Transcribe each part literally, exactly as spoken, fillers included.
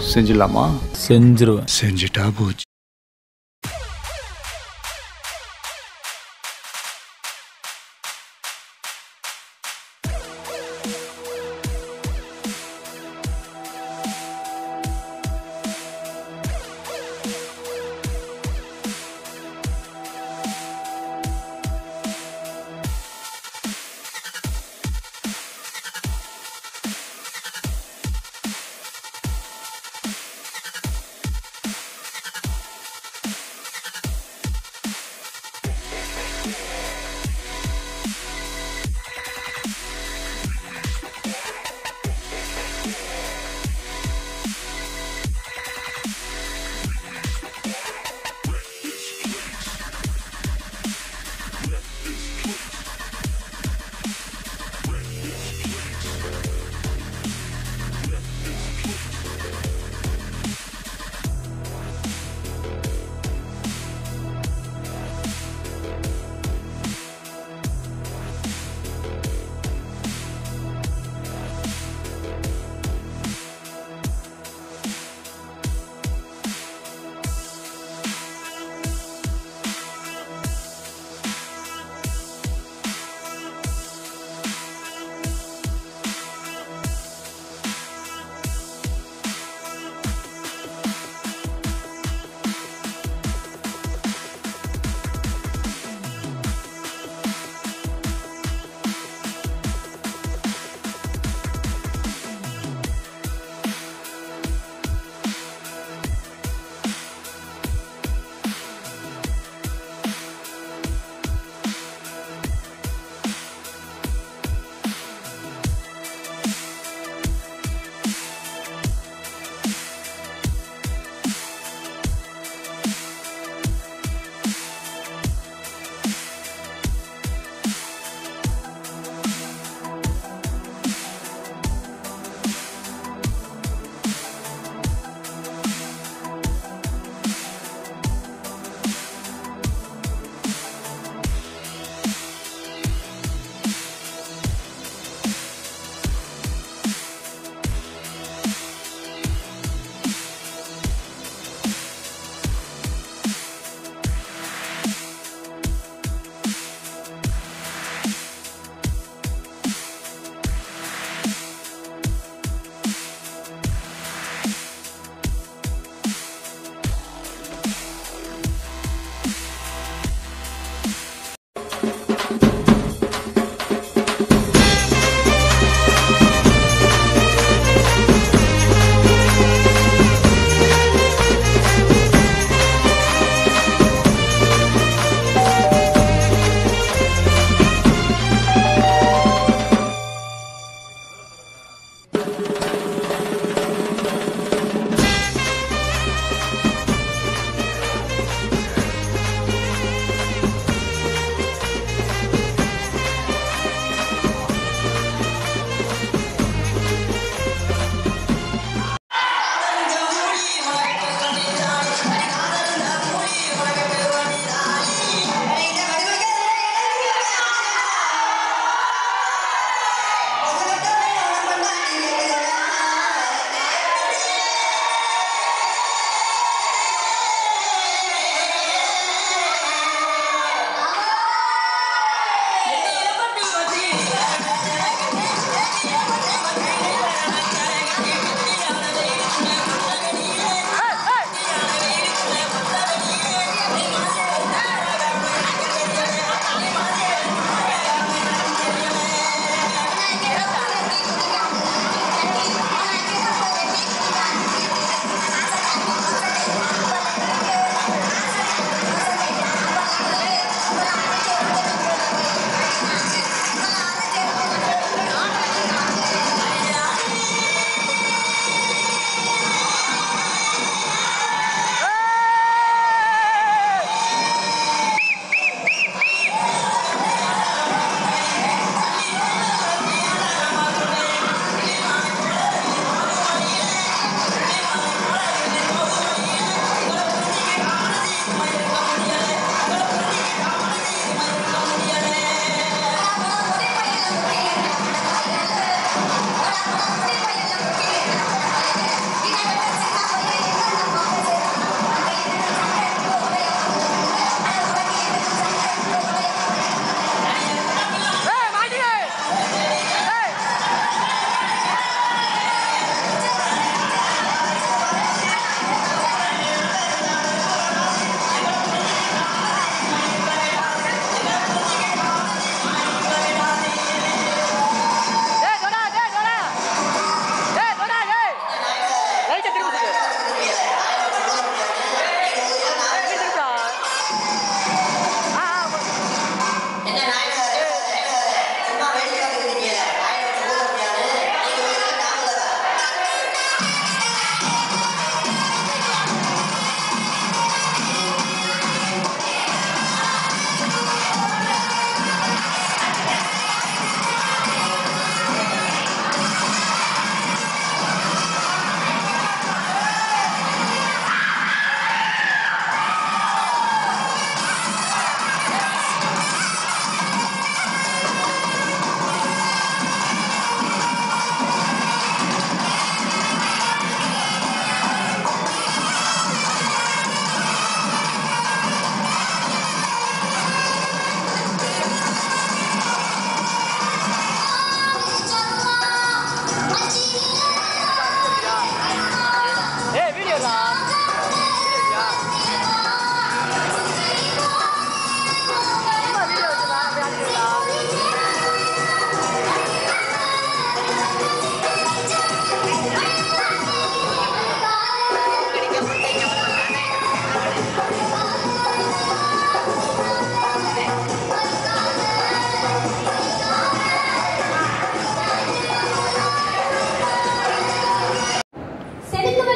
செஞ்சிடலாமா? செஞ்சிருவேன். செஞ்சுட்டா போச்சு.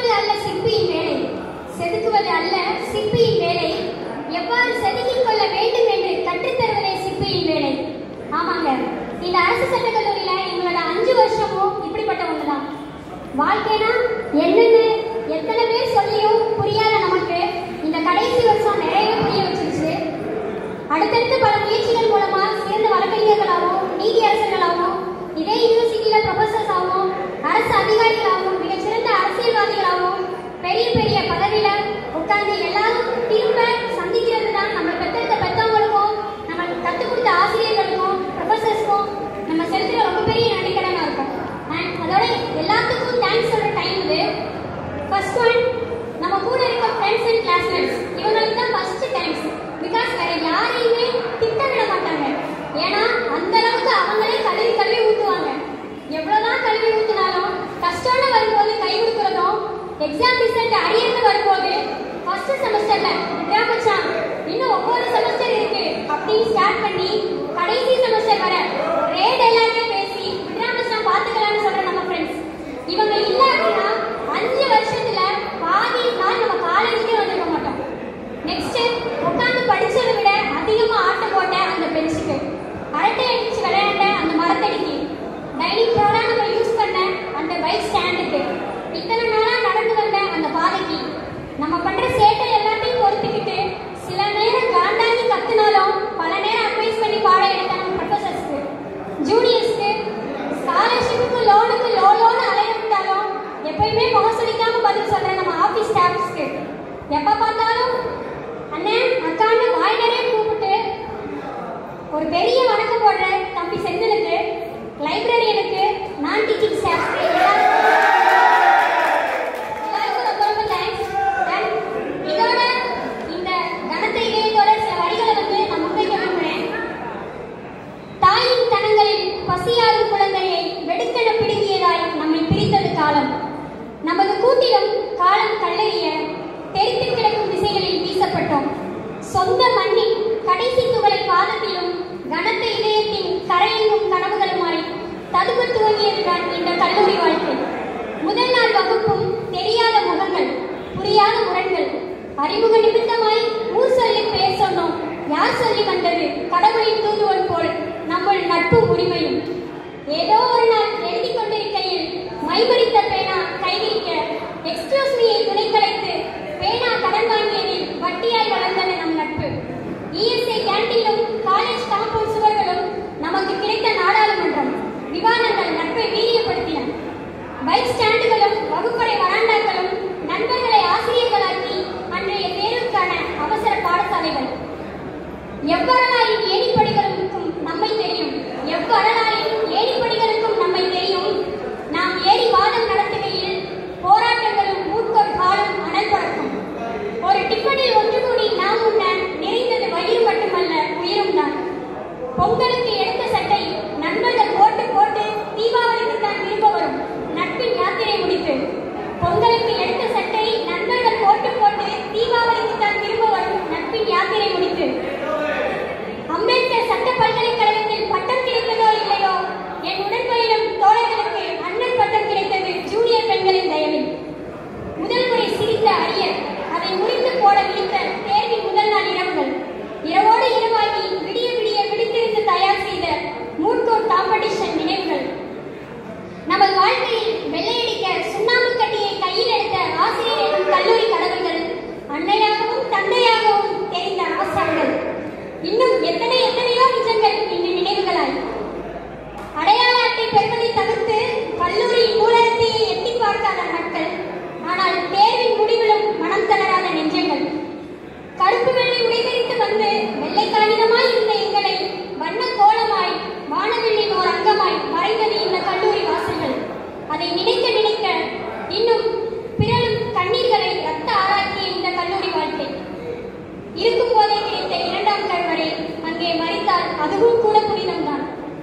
செதுக்குவது அல்ல சிற்பியின் வேலை, செதுக்குவது அல்ல சிற்பியின் வேலை, எவ்வாறு செதுக்கிக் கொள்ள வேண்டும் என்று கற்றுத்தருவதே சிற்பியின் வேலை. ஆமாங்க, இந்த அரசு சட்டக் கல்லூரியில எங்களோட அஞ்சு வருஷமும் இப்படிப்பட்ட ஒண்ணுதான். வாழ்க்கைனா என்னன்னு எத்தனை பேர் சொல்லியும் புரியாத நமக்கு இந்த கடைசி வருஷம் நிறையவே புரிய வச்சிருச்சு. அடுத்தடுத்து பல முயற்சிகள் மூலமா சிறந்த வழக்கறிஞர்களாகவும் நீதியரசர்களாகவும் இதே யூனிவர்சிட்டியில ப்ரொஃபசர்ஸ் ஆகவும் அரசு அதிகாரிகளாகவும் மிகச்சிறந்த அரசியல்வாதிகளாகவும் பெரிய பெரிய பதவியில உட்கார்ந்து எல்லாரும் திரும்ப சந்திக்கிறது தான் நம்ம பெற்றெடுத்த பெற்றவங்களுக்கும் நம்ம கற்றுக் கொடுத்த ஆசிரியர்களுக்கும் ப்ரொஃபசர்ஸ்க்கும் நம்ம செலுத்துற ரொம்ப பெரிய நன்றிக்கடனா இருக்கும். அண்ட் அதோட எல்லாத்துக்கும் தேங்க்ஸ் சொல்ற டைம் இது. ஃபர்ஸ்ட் ஒன், நம்ம கூட இருக்க ஃப்ரெண்ட்ஸ் அண்ட் கிளாஸ்மேட்ஸ், இவங்களுக்கு தான் ஃபர்ஸ்ட் தேங்க்ஸ். பிகாஸ் வேற யாரையுமே திட்ட விட மாட்டாங்க. ஏன்னா அந்த அளவுக்கு அவங்களே கழுவி கழுவி ஊற்றுவாங்க. எவ்வளோதான் கழுவி ஊற்றினாலும் கஷ்டம்னு வரும்போது கை கொடுக்குறதும், எக்ஸாம் ரிசல்ட் அரியர்னு வரும்போது ஃபர்ஸ்ட் செமஸ்டர்ல விடாமச்சான் இன்னும் ஒவ்வொரு செமஸ்டர் இருக்கு அப்படின்னு ஸ்டார்ட் பண்ணி கடைசி செமஸ்டர் வர ஒரே டைலாக்கே பேசி விடாமச்சான் பார்த்துக்கலாம்னு சொல்ற நம்ம ஃப்ரெண்ட்ஸ், இவங்க இல்ல அப்படின்னா அஞ்சு வருஷத்துல பாதி நாள் நம்ம காலேஜுக்கே வந்துருக்க மாட்டோம். நெக்ஸ்ட், உட்காந்து படிச்சதை விட அதிகமா ஆட்டம் போட்ட அந்த பெஞ்சுக்கு, அரட்டை அடிச்சு விளையாண்ட அந்த மரத்தடிக்கு, டைனிங் டேபிளா நம்ம யூஸ் பண்ண அந்த பைக் ஸ்டாண்டுக்கு, இத்தனை நாளா நடந்து வந்த அந்த பாதைக்கு, நம்ம பண்ற சேட்டை எல்லாத்தையும் பொறுத்துக்கிட்டு சில நேரம் காண்டாங்கி கத்துனாலும் பல நேரம் அட்வைஸ் பண்ணி பாடம் எடுத்த நம்ம ப்ரொஃபசர்ஸ்க்கு, ஜூனியர்ஸ்க்கு, ஸ்காலர்ஷிப்புக்கு லோனுக்கு லோ லோனு அலைய விட்டாலும் எப்பயுமே முகசொலிக்காம பதில் சொல்ற நம்ம ஆஃபீஸ் ஸ்டாஃப்ஸ்க்கு, எப்ப பார்த்தாலும் அண்ணன் அக்கான்னு வாய் நிறைய கூப்பிட்டு ஒரு பெரிய வணக்கம் போடுற தம்பி செந்திலுக்கு, லைப்ரரியனுக்கு, நான் டீச்சிங் ஸ்டாஃப்ஸ்க்கு எல்லாருக்கும் ரொம்ப ரொம்ப தேங்க்ஸ். இதோட இந்த கணத்தை இதயத்தோட சில வரிகளை வந்து நான் முன்வைக்க விரும்புகிறேன். தாயின் தனங்களில் பசியாரும் குழந்தையை வெடுக்கென பிடுங்கியதாய் நம்மை பிரித்தது காலம். நமது கூட்டிலும் காலம் கல்லறிய தெரித்து கிடக்கும் திசைகளில் வீசப்பட்டோம். சொந்த மண்ணின் கடைசி துகளை பாதத்திலும் கனத்த இதயத்தின் கரையெங்கும் கனவுகளுமாய் ததும்ப துவங்கியதுதான் இந்த கல்லூரி வாழ்க்கை. முதல் நாள் வகுப்பும் தெரியாத முகங்கள், புரியாத முரண்கள், அறிமுக நிமித்தமாய் ஊர் சொல்லி பெயர் சொன்னோம். யார் சொல்லி வந்தது கடவுளின் தூதுவன் போல் நம்முள் நட்பும் உரிமையும். ஏதோ ஒரு நாள் எழுதி கொண்டிருக்கையில் மைமறித்த பேனா கைவிரிக்க எக்ஸ்கியூஸ் மீயை துணை கலைத்து பேனா கடன் வாங்கியதில் வட்டியாய் வளர்ந்தன நம் நட்பு. இஎஸ்ஐ கேண்டீனும் காலேஜ் காம்பவுண்ட் சுவர்களும் நமக்கு கிடைத்த நாடாளுமன்றம், விவாதங்கள் நட்பை வீரியப்படுத்தின. பைக் ஸ்டாண்டுகளும் வகுப்பறை வராண்டாக்களும் நண்பர்களை ஆசிரியர்களாக்கி அன்றைய தேர்வுக்கான அவசர பாடசாலைகள். எவ்வரலாரின் ஏணிப்படிகளுக்கும் நம்மை தெரியும், எவ்வரலாரின் ஏணிப்படிகளுக்கும் நம்மை தெரியும். நாம் ஏறி வாதம் நடத்துகையில் போராட்டங்களும் மூட்கோட் காலும் அனல் பறக்கும். ஒரு டிஃபனில் ஒன்று கூடி நாம் உண்ண நிறைந்தது வயிறு மட்டுமல்ல உயிரும் தான். பொங்கலுக்கு எடுத்த சட்டை நண்பர்கள் போட்டு போட்டு தீபாவளிக்கு தான் திரும்ப வரும் நட்பின் யாத்திரை முடித்து. பொங்கலுக்கு எடுத்த சட்டை நண்பர்கள் போட்டு போட்டு தீபாவளிக்கு தான் திரும்ப வரும் நட்பின் யாத்திரை முடித்து. அம்பேத்கர் சட்ட பல்கலைக்கழகத்தில் பட்டம் கிடைத்ததோ இல்லையோ, என் உடன்பயிலும் தோழர்களுக்கு அண்ணன் பட்டம் கிடைத்தது ஜூனியர் பெண்களின் தயவில். முதல் முறை சிரித்த அரியர், அதை முறித்து போட விழித்த தேர்வின் முதல் நாள் இரவுகள், இரவோடு இரவாகி விடிய விடிய விழித்திருந்து தயார் செய்த மூட்கோட் காம்படிஷன் நினைவுகள். நமது வாழ்க்கையில் வெள்ளையடிக்க சுண்ணாம்பு கட்டியை கையில் எடுத்த ஆசிரியர் என்னும் கல்லூரி கடவுள்கள், அன்னையாகவும் தந்தையாகவும் தெரிந்த அவசரங்கள், இன்னும் எத்தனை எத்தனையோ நிஜங்கள் இன்று நினைவுகளாய். அடையாள அட்டை பெறுவதை தவிர்த்து கல்லூரியின் நூலகத்தையே எட்டி பார்க்காத நாட்கள், ஆனால் தேர்வின் முடிவிலும் மனம் தளராத நெஞ்சங்கள். கருப்பு வெள்ளை உடைதறித்து வந்து வெள்ளை காகிதமாய் இருந்த எங்களை வண்ண கோலமாய் வானவெள்ளின் ஓர் அங்கமாய் மறைந்தது இந்த கல்லூரி வாசல்கள். அதை நினைக்க நினைக்க இன்னும் பிறரும் கண்ணீர்களை ரத்த ஆராக்கிய இந்த கல்லூரி வாழ்க்கை. இருக்கும் போதே கிடைத்த இரண்டாம் கருவறை அங்கே மறித்தால் அதுவும் கூட புனிதம்தான்.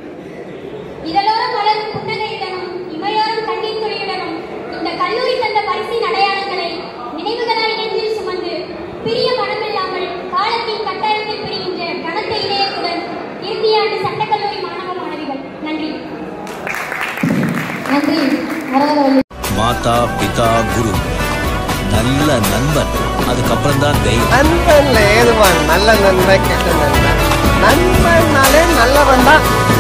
இதழோரம் மலரும் புன்னகையுடனும் இமையோரம் கண்ணீர் துளியுடனும் இந்த கல்லூரி தந்த பரிசின் அடையாளங்களை நினைவுகளாய் நெஞ்சில் சுமந்து பிரிய மனமில்லாமல் காலத்தின் கட்டாயத்தில் பிரிகின்ற கனத்த இதயத்துடன் இறுதியாண்டு சட்டக்கல்லூரி மாணவ மாணவிகள். நன்றி. நன்றி. மாதா பிதா குரு நல்ல நண்பன், அதுக்கப்புறம் தான் தெய்வம். நண்பன்ல ஏதுவான் நல்ல நண்பன் கெட்ட நண்பன்? நண்பன்னாலே நல்லவன் தான்.